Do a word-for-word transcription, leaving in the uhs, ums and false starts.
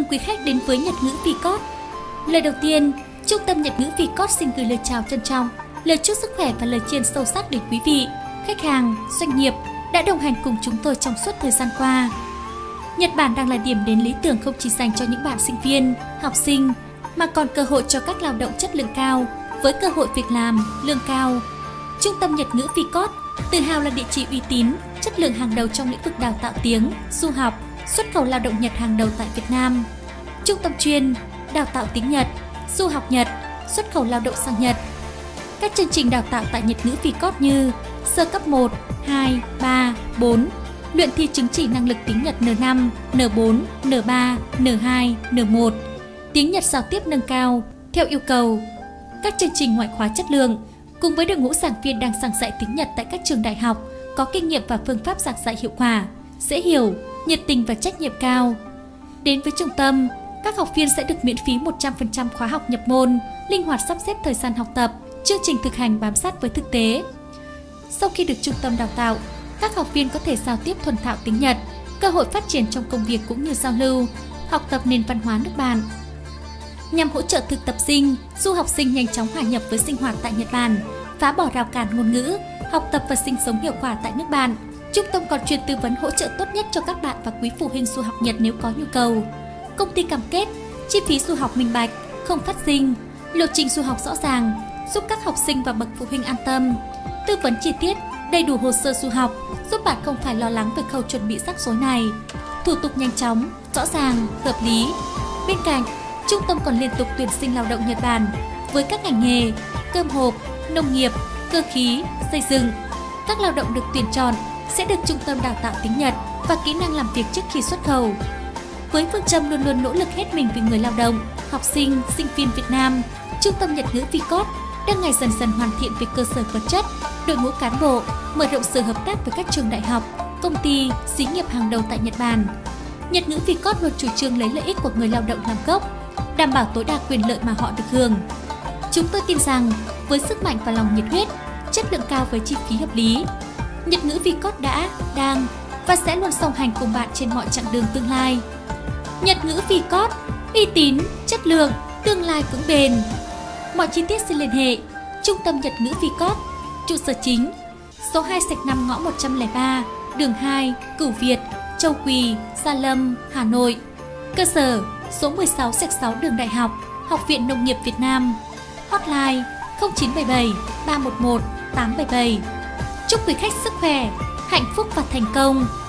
quý khách đến với Nhật ngữ Vcot. Lời đầu tiên, Trung tâm Nhật ngữ Vcot xin gửi lời chào trân trọng, lời chúc sức khỏe và lời chiên sâu sắc đến quý vị, khách hàng, doanh nghiệp đã đồng hành cùng chúng tôi trong suốt thời gian qua. Nhật Bản đang là điểm đến lý tưởng không chỉ dành cho những bạn sinh viên, học sinh, mà còn cơ hội cho các lao động chất lượng cao với cơ hội việc làm, lương cao. Trung tâm Nhật ngữ Vcot tự hào là địa chỉ uy tín, chất lượng hàng đầu trong lĩnh vực đào tạo tiếng, du học, xuất khẩu lao động Nhật hàng đầu tại Việt Nam. Trung tâm chuyên đào tạo tiếng Nhật, du học Nhật, xuất khẩu lao động sang Nhật. Các chương trình đào tạo tại Nhật ngữ Vcot như sơ cấp một, hai, ba, bốn, luyện thi chứng chỉ năng lực tiếng Nhật N năm, N bốn, N ba, N hai, N một, tiếng Nhật giao tiếp nâng cao theo yêu cầu. Các chương trình ngoại khóa chất lượng cùng với đội ngũ giảng viên đang giảng dạy tiếng Nhật tại các trường đại học có kinh nghiệm và phương pháp giảng dạy hiệu quả, dễ hiểu, nhiệt tình và trách nhiệm cao. Đến với trung tâm, các học viên sẽ được miễn phí một trăm phần trăm khóa học nhập môn, linh hoạt sắp xếp thời gian học tập, chương trình thực hành bám sát với thực tế. Sau khi được trung tâm đào tạo, các học viên có thể giao tiếp thuần thạo tiếng Nhật, cơ hội phát triển trong công việc cũng như giao lưu, học tập nền văn hóa nước bạn. Nhằm hỗ trợ thực tập sinh, du học sinh nhanh chóng hòa nhập với sinh hoạt tại Nhật Bản, phá bỏ rào cản ngôn ngữ, học tập và sinh sống hiệu quả tại nước bạn, trung tâm còn chuyên tư vấn hỗ trợ tốt nhất cho các bạn và quý phụ huynh du học Nhật nếu có nhu cầu. Công ty cam kết chi phí du học minh bạch, không phát sinh, lộ trình du học rõ ràng, giúp các học sinh và bậc phụ huynh an tâm. Tư vấn chi tiết, đầy đủ hồ sơ du học, giúp bạn không phải lo lắng về khâu chuẩn bị rắc rối này. Thủ tục nhanh chóng, rõ ràng, hợp lý. Bên cạnh, trung tâm còn liên tục tuyển sinh lao động Nhật Bản với các ngành nghề cơm hộp, nông nghiệp, cơ khí, xây dựng. Các lao động được tuyển chọn sẽ được trung tâm đào tạo tiếng Nhật và kỹ năng làm việc trước khi xuất khẩu. Với phương châm luôn luôn nỗ lực hết mình vì người lao động, học sinh, sinh viên Việt Nam, Trung tâm Nhật ngữ Vcot đang ngày dần dần hoàn thiện về cơ sở vật chất, đội ngũ cán bộ, mở rộng sự hợp tác với các trường đại học, công ty, xí nghiệp hàng đầu tại Nhật Bản. Nhật ngữ Vcot luôn chủ trương lấy lợi ích của người lao động làm gốc, đảm bảo tối đa quyền lợi mà họ được hưởng. Chúng tôi tin rằng với sức mạnh và lòng nhiệt huyết, chất lượng cao với chi phí hợp lý, Nhật ngữ Vcot đã, đang và sẽ luôn song hành cùng bạn trên mọi chặng đường tương lai. Nhật ngữ Vcot, uy tín, chất lượng, tương lai vững bền. Mọi chi tiết xin liên hệ Trung tâm Nhật ngữ Vcot, trụ sở chính số hai gạch năm ngõ một trăm lẻ ba, đường hai, Cửu Việt, Châu Quỳ, Gia Lâm, Hà Nội. Cơ sở số mười sáu gạch sáu đường Đại học, Học viện Nông nghiệp Việt Nam. Hotline không chín bảy bảy ba một một tám bảy bảy. Chúc quý khách sức khỏe, hạnh phúc và thành công.